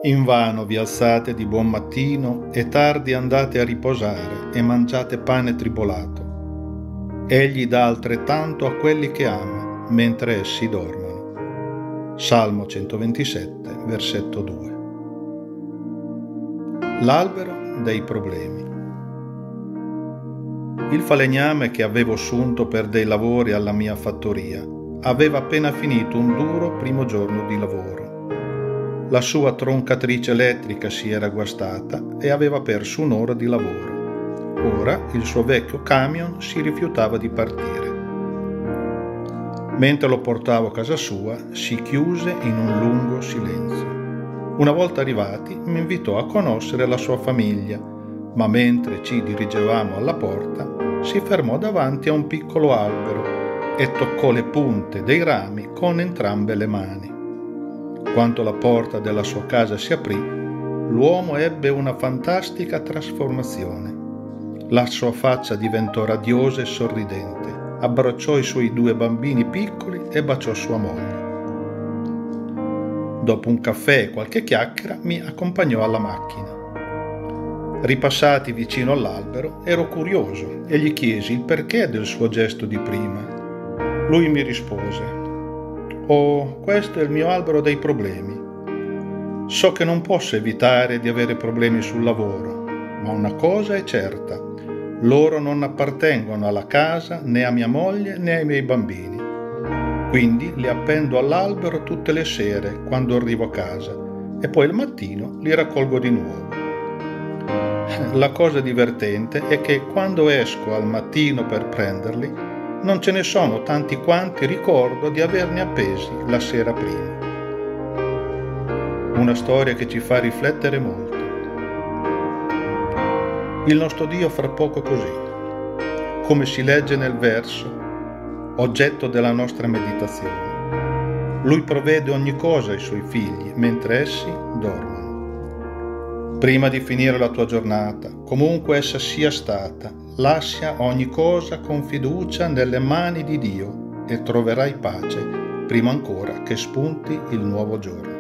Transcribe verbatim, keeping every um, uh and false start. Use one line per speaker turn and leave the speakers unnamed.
Invano vi alzate di buon mattino e tardi andate a riposare e mangiate pane tribolato. Egli dà altrettanto a quelli che ama, mentre essi dormono. Salmo centoventisette, versetto due. L'albero dei problemi. Il falegname che avevo assunto per dei lavori alla mia fattoria aveva appena finito un duro primo giorno di lavoro. La sua troncatrice elettrica si era guastata e aveva perso un'ora di lavoro. Ora il suo vecchio camion si rifiutava di partire. Mentre lo portavo a casa sua, si chiuse in un lungo silenzio. Una volta arrivati, mi invitò a conoscere la sua famiglia, ma mentre ci dirigevamo alla porta, si fermò davanti a un piccolo albero e toccò le punte dei rami con entrambe le mani. Quando la porta della sua casa si aprì, l'uomo ebbe una fantastica trasformazione. La sua faccia diventò radiosa e sorridente, abbracciò i suoi due bambini piccoli e baciò sua moglie. Dopo un caffè e qualche chiacchiera mi accompagnò alla macchina. Ripassati vicino all'albero, ero curioso e gli chiesi il perché del suo gesto di prima. Lui mi rispose: «Oh, questo è il mio albero dei problemi. So che non posso evitare di avere problemi sul lavoro, ma una cosa è certa: loro non appartengono alla casa, né a mia moglie, né ai miei bambini. Quindi li appendo all'albero tutte le sere quando arrivo a casa e poi al mattino li raccolgo di nuovo. La cosa divertente è che quando esco al mattino per prenderli, non ce ne sono tanti quanti ricordo di averne appesi la sera prima». Una storia che ci fa riflettere molto. Il nostro Dio fra poco così, come si legge nel verso, oggetto della nostra meditazione. Lui provvede ogni cosa ai suoi figli mentre essi dormono. Prima di finire la tua giornata, comunque essa sia stata, lascia ogni cosa con fiducia nelle mani di Dio e troverai pace prima ancora che spunti il nuovo giorno.